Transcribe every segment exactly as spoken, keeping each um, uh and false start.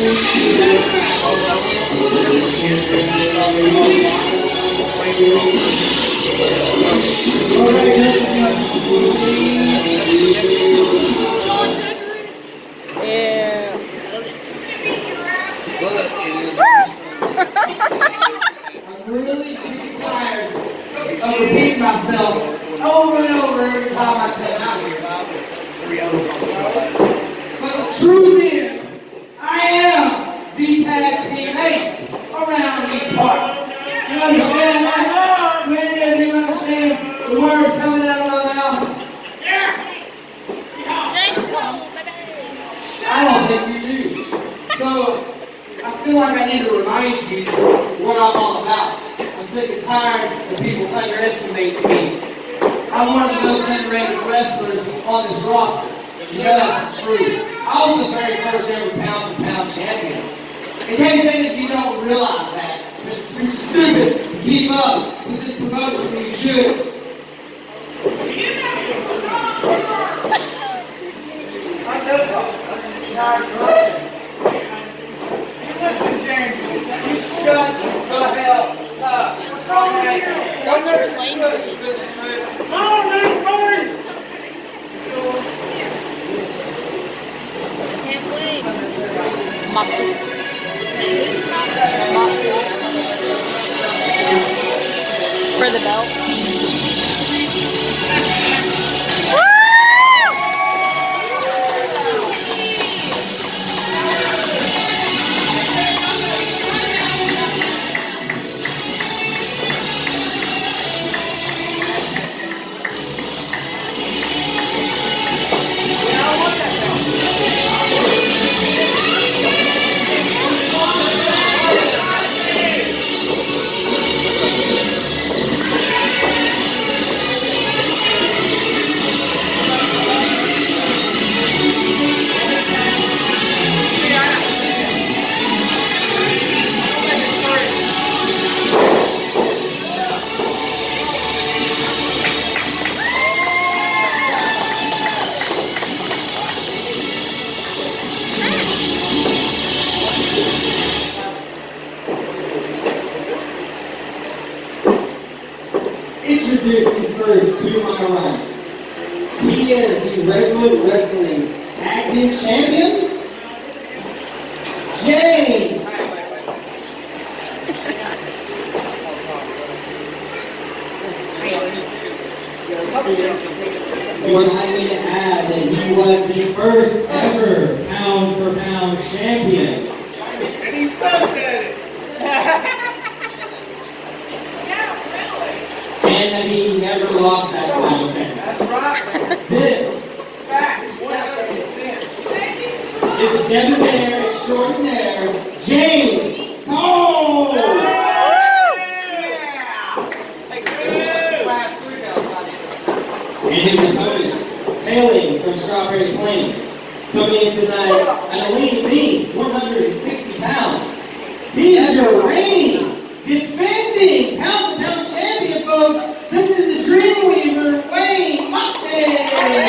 I'm really freaking tired of repeating myself over and over every time I come out here. But the truth is, I am the tag team ace around these parts. You understand that? Man, do you understand the words coming out of my mouth? Yeah! James Cole, baby! I don't think you do. So, I feel like I need to remind you what I'm all about. I'm sick and tired of people underestimating me. I'm one of the most underrated wrestlers on this roster. You know that's the truth. I was the very first ever pound-for-pound champion. In case any of you don't realize that, because it's too stupid to keep up with this promotion when you should. I know. Listen, James, you shut the hell up. What's wrong with you? What's your language? Come on, man, Can't wait. Moxxi. Moxxi. For the belt. Introducing first to my right. He is the Resolute Wrestling Tag Team Champion, James. Would like me to add that he was the first ever pound for pound champion. And he sucked at it. And that he never lost that title. That's right. This fact one hundred percent is the debonair extraordinaire, James Cole. And his opponent, hailing from Strawberry Plains, coming in tonight at a lean mean one hundred sixty pounds. He is your reigning, defending pound for pound champion, folks. This is the Dreamweaver, Wayne Moxxi.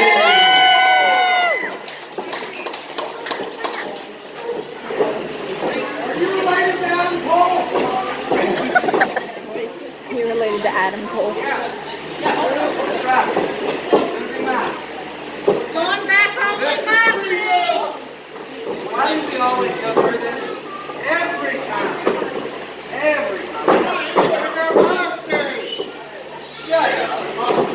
Are you related to Adam Cole? You're related to Adam Cole. Yeah. That's right. Going back home with Moxxi. Why does he always go through this? Every time. Every time. Shut up.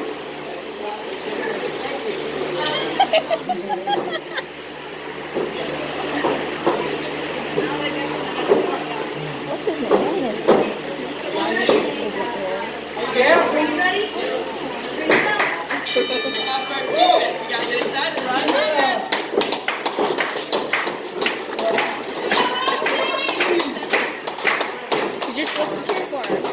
What's his name? Yeah? Are you ready? We gotta get excited, right? You're just supposed to cheer for us.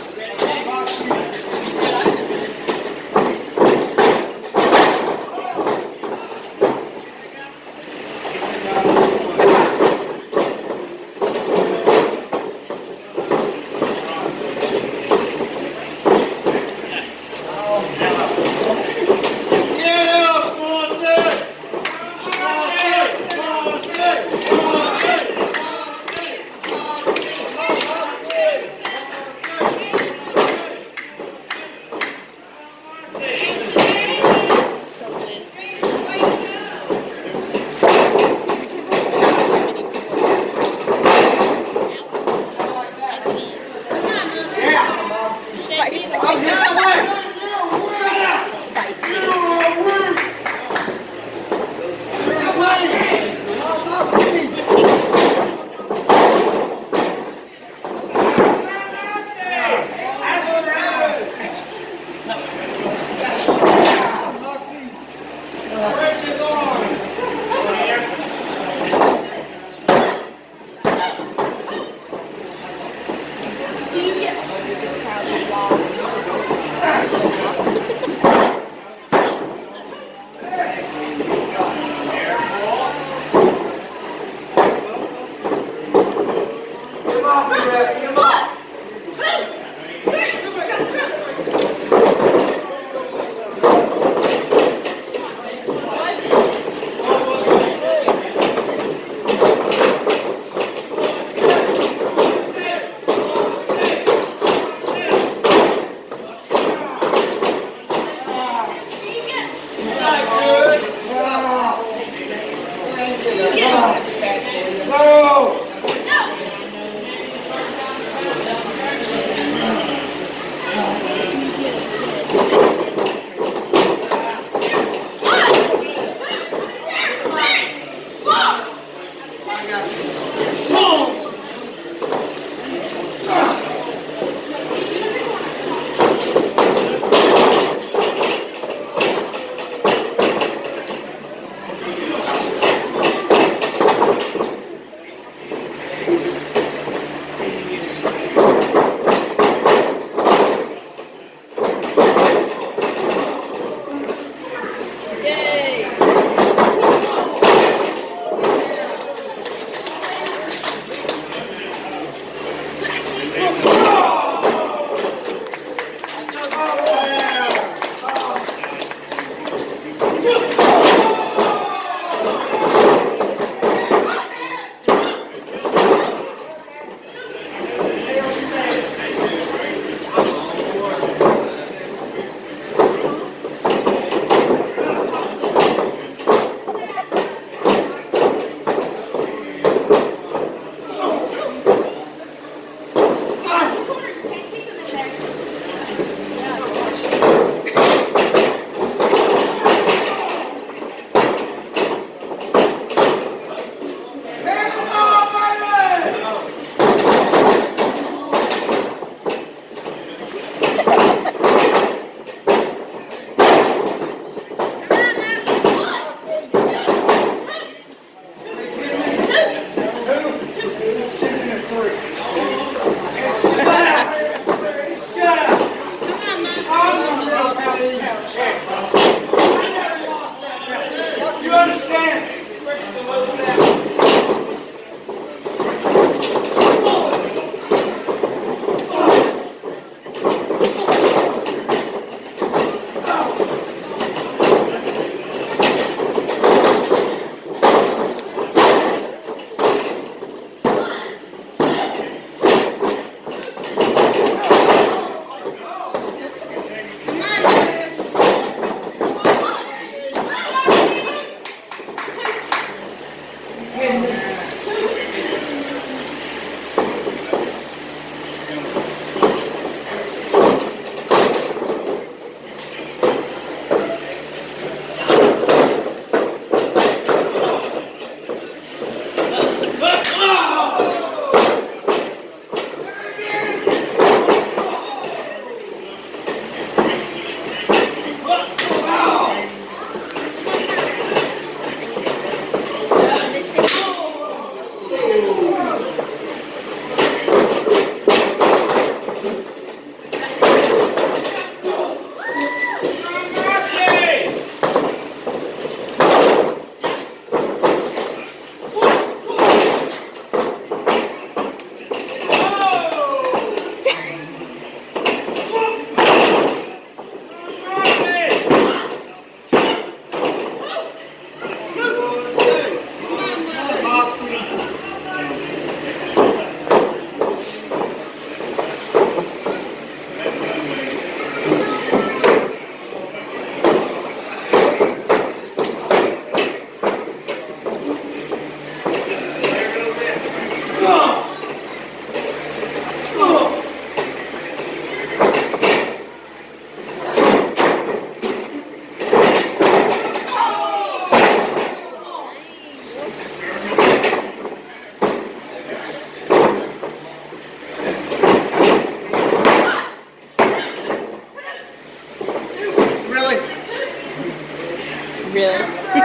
Really?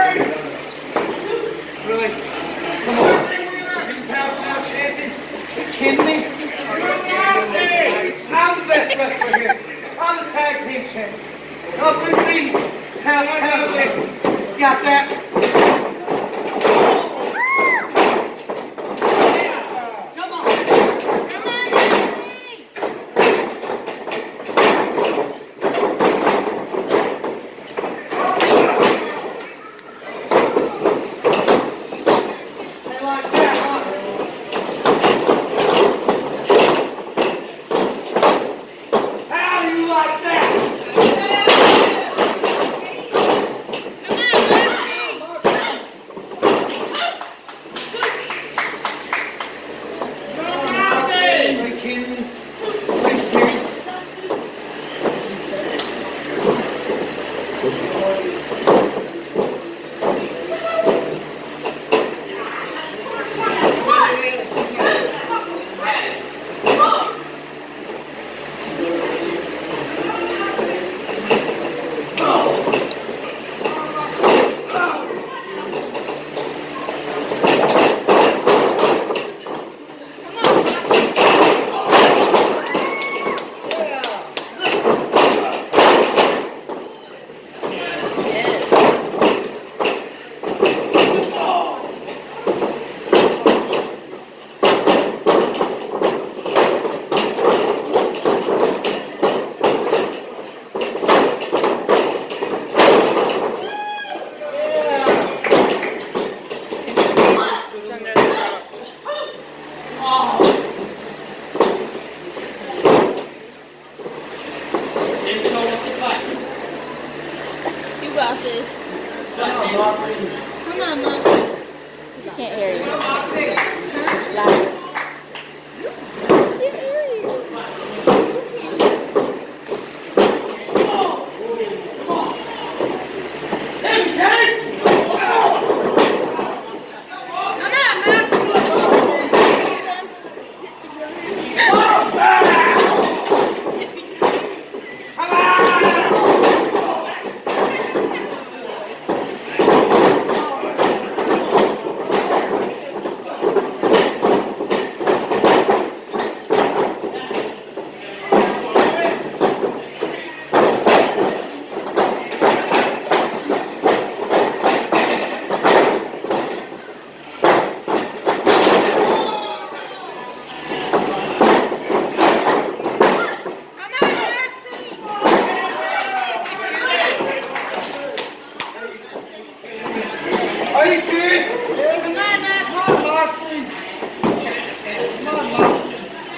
Really? Come on. You pound pound champion. Champion? I'm the best wrestler here. I'm the tag team champion. I'll soon be pound pound champion. Got that? Come on. Come on, Moxxi! They like that, huh? How do you like that? Are you kidding me? Are you serious? You got this. Come on, Mom. I can't hear you. Huh? Louder. Are you serious? Come on, Moxxi. Come on, Moxxi.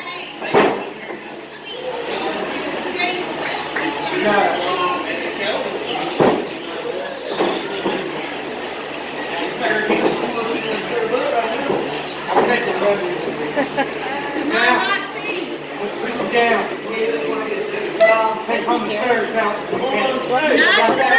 Now, push it down. Take home the third count. Come on,